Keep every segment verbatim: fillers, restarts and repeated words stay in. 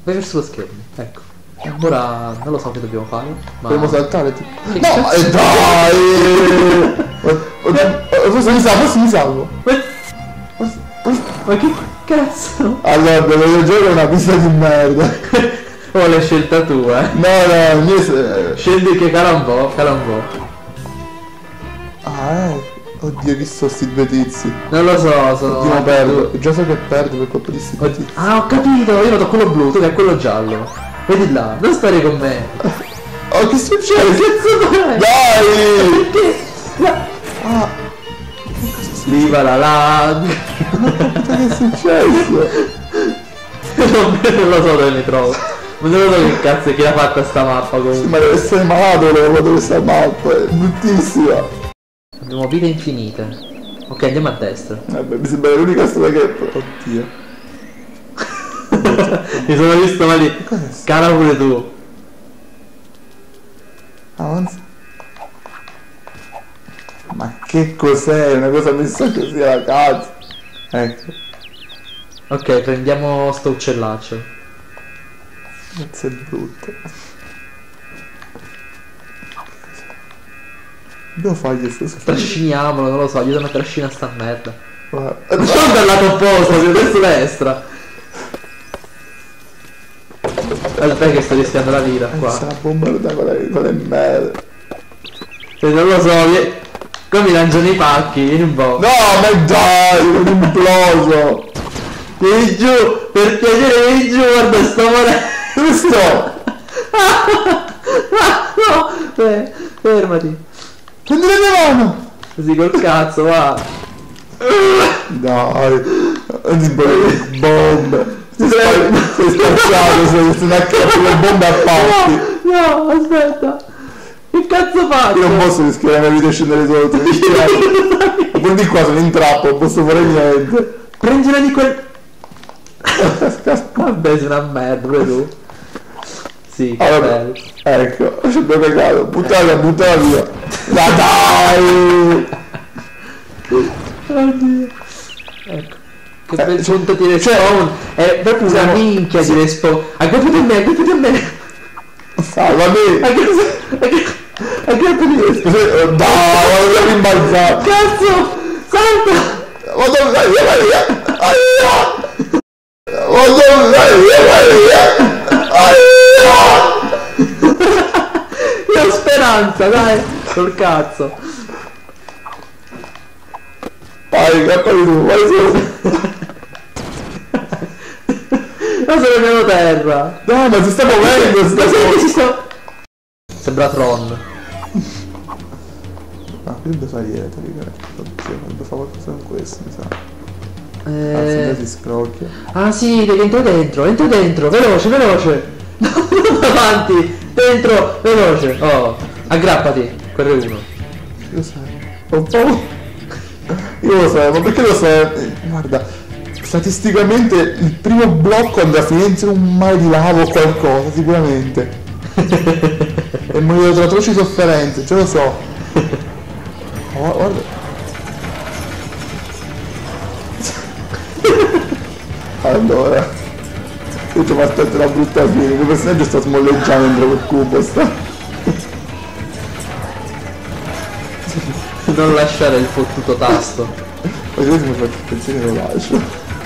Vai verso lo schermo, ecco. Ora non lo so che dobbiamo fare, ma... Dobbiamo saltare tipo... Che No, cazzo? eh, dai! Forse mi salvo, forse mi salvo. Forse- forse- Ma che cazzo? Allora, devo giocare una pista di merda. Oh, l'hai scelta tu, eh. No, no, il mio... se- Scendi che cala un po', cala un po'. Ah, eh. Oddio, chi sono sti due tizi? Non lo so, sono... Oddio, anche perdo. tu. Già so che perdo per colpa di sti due tizi. Ah, ho capito, io vado a quello blu, tu che è quello giallo. Vedi là, non stare con me. Oh, che succede? Cazzo fai? Dai! Perché? La... Ah, Viva la lag! che è successo? non, non lo so dove mi trovo. Non lo so che cazzo chi l'ha fatta sta mappa Sì, comunque. ma deve essere malato, lo dove sta mappa, è bruttissima. Abbiamo vite infinite. Ok, andiamo a destra. Vabbè, mi sembra l'unica strada che... Oddio. Mi sono visto ma lì. Cos'è? Cala pure tu. Avanza. Ma che cos'è? Una cosa messa così alla cazzo. Ecco. Ok, prendiamo sto uccellaccio. Cazzo è brutto. Devo fargli sto schifo. Trasciniamolo, non lo so, aiutami a trascinare sta merda. Guarda. Ma sono dal lato opposto, sei verso destra. Aspetta che sto rischiando la vita qua. Questa è una bomba da con le, con le merda. Se non lo so, vie... Come mi lanciano i pacchi, vieni un po'. No, ma dai, un imploso. Vieni giù, per piacere vieni giù, guarda sto morendo. Dove sto? No, eh, fermati. Prendi la mia mano. Così col cazzo, va. Dai, non ti puoi bombe. Sei spa- sei spacciato, sei, sei una cazzo le bombe a patti. No, no, aspetta. Che cazzo faccio? Io non posso rischiare la mia vita e scendere sotto. Ma poi di qua sono in trappola, non posso fare niente. Prendila di quel... Vabbè, sei una merda, pure tu. Sì, che Allora, bello. ecco, ci abbiamo cagato, buttala, buttala via. Ma dai! Oddio. Ecco. Che Eh, bel cioè- punto di respawn. È proprio una siamo- minchia di respawn. Aggrappati a me, aggrappati a me. Salvami! Aggrappati aggrappati a me. Dai, vado a rimbalzare! Cazzo! Salta! Vado via, via, via! Aia! Vado via, via, via! Aia! Io ho speranza, dai! Col cazzo! Vai, cappati tu, vai su! Ma sono piano terra! No, ma si sta muovendo, si sta Ma sai che muovendo! si sta... Sembra Tron. No, qui deve fare dietro, raga. Oddio, deve fare qualcosa con questo, mi sa. Eh... Ah, si scrocchia. Ah sì, devi entrare dentro, entra dentro, veloce, veloce! No, non avanti! Dentro, veloce! Oh, aggrappati, quello è uno. Io sai. Ho paura. Io lo so, ma perché lo so? Guarda, statisticamente il primo blocco andrà a finire in un mare di lava o qualcosa, sicuramente. E morirò tra atroci sofferenze, ce lo so. Oh, guarda. Allora. Io ci aspetto una brutta fine, il mio personaggio sta smolleggiando dentro quel cubo, sta. Non lasciare il fottuto tasto. Ma io mi faccio pensare che lo lascio.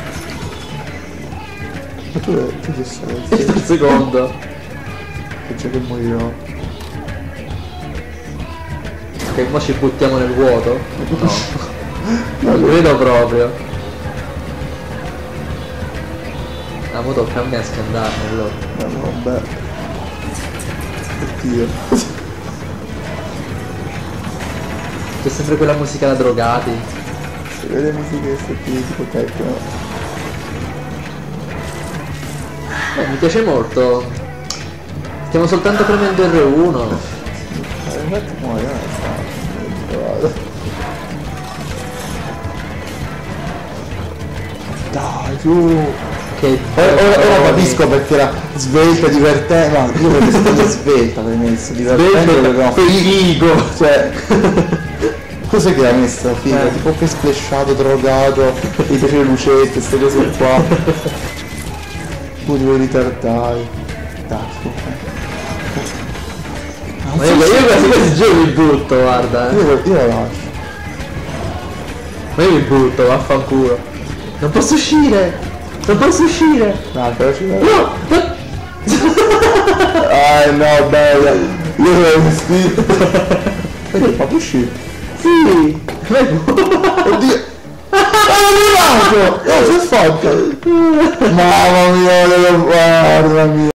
Ma tu, tu che sei? Questo è il secondo. Che c'è che morirò. Ok, mo ci buttiamo nel vuoto? No. Non credo proprio. Ah, mo tocca a me a scandarmi allora. No, no, vabbè. Oddio. C'è sempre quella musica da drogati. Si vede musichetta qui, tipo techno. Beh, mi piace molto. Stiamo soltanto premendo R uno. Eh, infatti muoio, eh, vado. Dai, su. Che Ora, ora, ora capisco perché era svelta, divertente. No, io perché sono svelta per messo, divertente perché no. figo. Cioè. Cos'è che ha messo figa? Eh. Tipo che splashato, drogato, i piace le lucette, queste cose qua. Pure due ritardati. Dai, Ma io, io quasi quasi giù mi butto, guarda. Eh. io, io la lascio. Ma io mi butto, vaffanculo. Non posso uscire! Non posso uscire! No, però ci vedo. No! No! Ah no, bella. Io sono vestito. Perché fa uscire? Sì! Oddio! Ah, non è arrivato! Oh, si è fatto! Mamma mia, guarda mia!